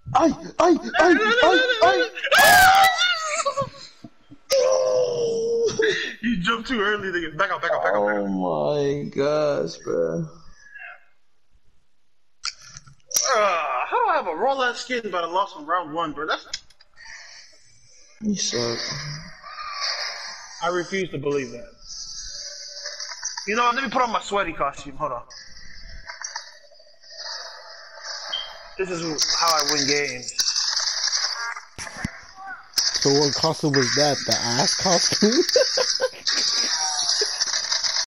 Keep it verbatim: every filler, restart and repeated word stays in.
Ay, ay, ay, ay, ay. You jumped too early. To back up, back up, back up, back Oh up. my gosh, bro. Uh, how do I have a raw ass skin but I lost in round one, bro? That's. You suck. I refuse to believe that. You know what? Let me put on my sweaty costume. Hold on. This is how I win games. So what costume was that? The ass costume?